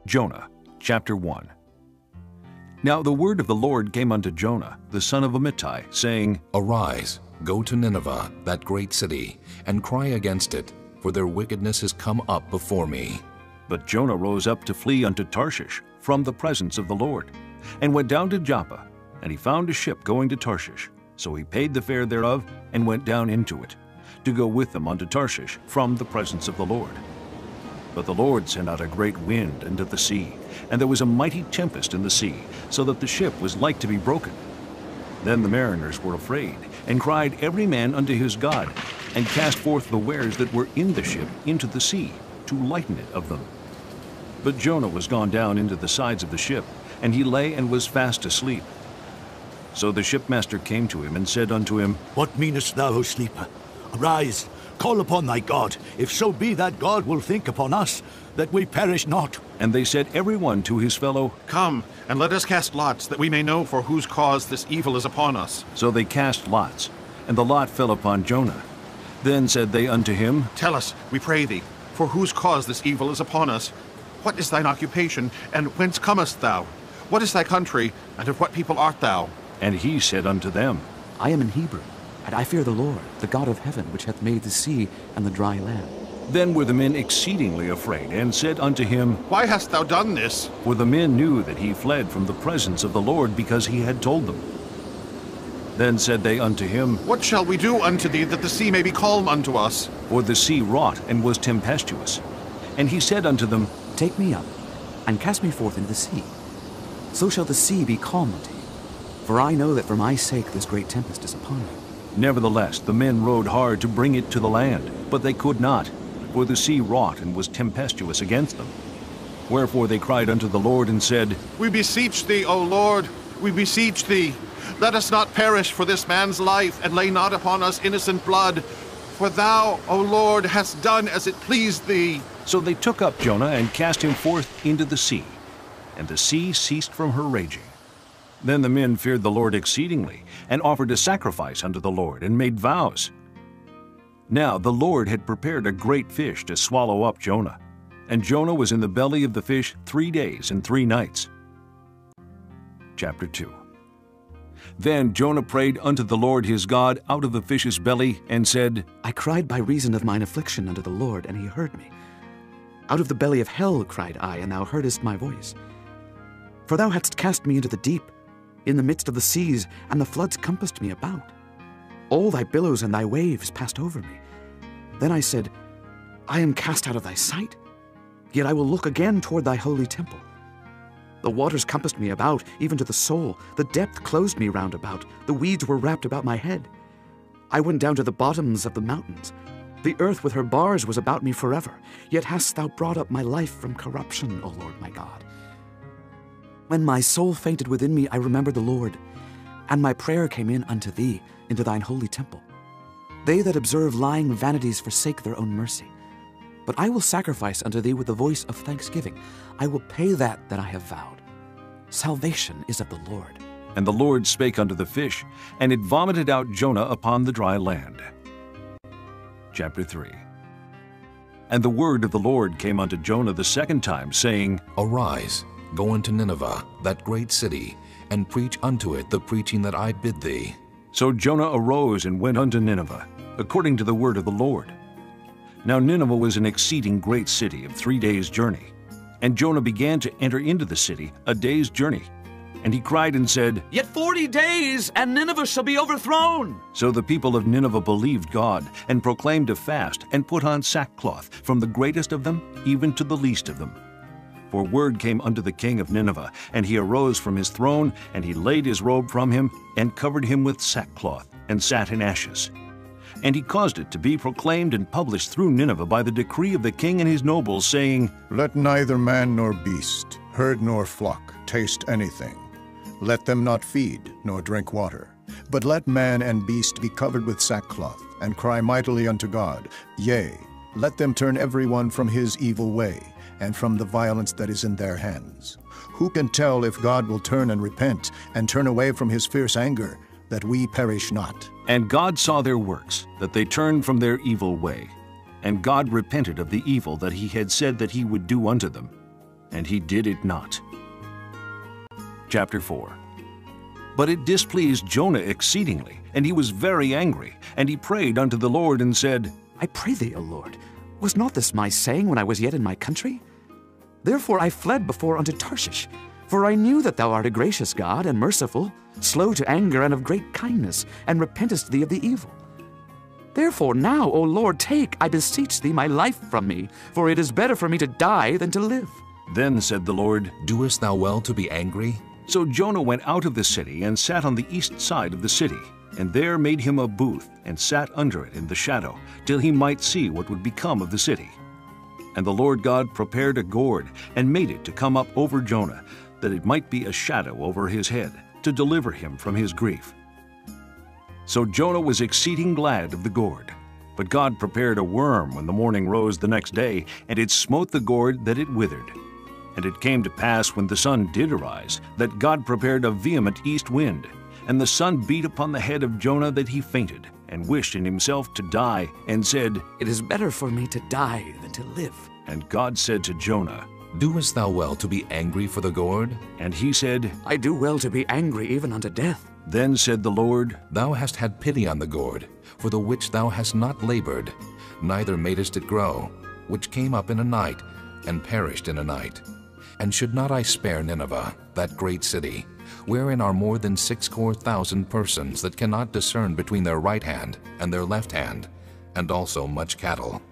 Jonah, chapter 1. Now the word of the Lord came unto Jonah, the son of Amittai, saying, Arise, go to Nineveh, that great city, and cry against it, for their wickedness is come up before me. But Jonah rose up to flee unto Tarshish from the presence of the Lord, and went down to Joppa, and he found a ship going to Tarshish. So he paid the fare thereof, and went down into it, to go with them unto Tarshish from the presence of the Lord. But the Lord sent out a great wind into the sea, and there was a mighty tempest in the sea, so that the ship was like to be broken. Then the mariners were afraid, and cried every man unto his God, and cast forth the wares that were in the ship into the sea, to lighten it of them. But Jonah was gone down into the sides of the ship, and he lay and was fast asleep. So the shipmaster came to him, and said unto him, What meanest thou, O sleeper? Arise, call upon thy God, if so be that God will think upon us, that we perish not. And they said every one to his fellow, Come, and let us cast lots, that we may know for whose cause this evil is upon us. So they cast lots, and the lot fell upon Jonah. Then said they unto him, Tell us, we pray thee, for whose cause this evil is upon us. What is thine occupation, and whence comest thou? What is thy country, and of what people art thou? And he said unto them, I am an Hebrew, and I fear the Lord, the God of heaven, which hath made the sea and the dry land. Then were the men exceedingly afraid, and said unto him, Why hast thou done this? For the men knew that he fled from the presence of the Lord, because he had told them. Then said they unto him, What shall we do unto thee, that the sea may be calm unto us? For the sea wrought and was tempestuous. And he said unto them, Take me up, and cast me forth into the sea. So shall the sea be calm unto you. For I know that for my sake this great tempest is upon you. Nevertheless the men rowed hard to bring it to the land, but they could not, for the sea wrought and was tempestuous against them. Wherefore they cried unto the Lord, and said, We beseech thee, O Lord, we beseech thee. Let us not perish for this man's life, and lay not upon us innocent blood. For thou, O Lord, hast done as it pleased thee. So they took up Jonah, and cast him forth into the sea, and the sea ceased from her raging. Then the men feared the Lord exceedingly, and offered a sacrifice unto the Lord, and made vows. Now the Lord had prepared a great fish to swallow up Jonah, and Jonah was in the belly of the fish 3 days and 3 nights. Chapter 2. Then Jonah prayed unto the Lord his God out of the fish's belly, and said, I cried by reason of mine affliction unto the Lord, and he heard me. Out of the belly of hell cried I, and thou heardest my voice. For thou hadst cast me into the deep, in the midst of the seas, and the floods compassed me about. All thy billows and thy waves passed over me. Then I said, I am cast out of thy sight, yet I will look again toward thy holy temple. The waters compassed me about, even to the soul. The depth closed me round about. The weeds were wrapped about my head. I went down to the bottoms of the mountains. The earth with her bars was about me forever. Yet hast thou brought up my life from corruption, O Lord my God. When my soul fainted within me, I remembered the Lord, and my prayer came in unto thee, into thine holy temple. They that observe lying vanities forsake their own mercy. But I will sacrifice unto thee with the voice of thanksgiving. I will pay that I have vowed. Salvation is of the Lord. And the Lord spake unto the fish, and it vomited out Jonah upon the dry land. Chapter 3. And the word of the Lord came unto Jonah the second time, saying, Arise, go unto Nineveh, that great city, and preach unto it the preaching that I bid thee. So Jonah arose and went unto Nineveh, according to the word of the Lord. Now Nineveh was an exceeding great city of 3 days' journey. And Jonah began to enter into the city a day's journey. And he cried and said, Yet 40 days, and Nineveh shall be overthrown. So the people of Nineveh believed God, and proclaimed a fast, and put on sackcloth, from the greatest of them even to the least of them. For word came unto the king of Nineveh, and he arose from his throne, and he laid his robe from him, and covered him with sackcloth, and sat in ashes. And he caused it to be proclaimed and published through Nineveh by the decree of the king and his nobles, saying, Let neither man nor beast, herd nor flock, taste anything. Let them not feed, nor drink water. But let man and beast be covered with sackcloth, and cry mightily unto God. Yea, let them turn every one from his evil way, and from the violence that is in their hands. Who can tell if God will turn and repent, and turn away from his fierce anger, that we perish not? And God saw their works, that they turned from their evil way. And God repented of the evil that he had said that he would do unto them. and he did it not. Chapter 4. But it displeased Jonah exceedingly, and he was very angry, and he prayed unto the Lord, and said, I pray thee, O Lord, was not this my saying when I was yet in my country? Therefore I fled before unto Tarshish, for I knew that thou art a gracious God and merciful, slow to anger and of great kindness, and repentest thee of the evil. Therefore now, O Lord, take, I beseech thee, my life from me, for it is better for me to die than to live. Then said the Lord, Doest thou well to be angry? So Jonah went out of the city, and sat on the east side of the city, and there made him a booth, and sat under it in the shadow, till he might see what would become of the city. And the Lord God prepared a gourd, and made it to come up over Jonah, that it might be a shadow over his head, to deliver him from his grief. So Jonah was exceeding glad of the gourd. But God prepared a worm when the morning rose the next day, and it smote the gourd that it withered. And it came to pass, when the sun did arise, that God prepared a vehement east wind, and the sun beat upon the head of Jonah, that he fainted, and wished in himself to die, and said, It is better for me to die than to live. And God said to Jonah, Doest thou well to be angry for the gourd? and he said, I do well to be angry even unto death. Then said the Lord, Thou hast had pity on the gourd, for the which thou hast not labored, neither madest it grow, which came up in a night, and perished in a night. And should not I spare Nineveh, that great city, wherein are more than 60,000 persons that cannot discern between their right hand and their left hand, and also much cattle?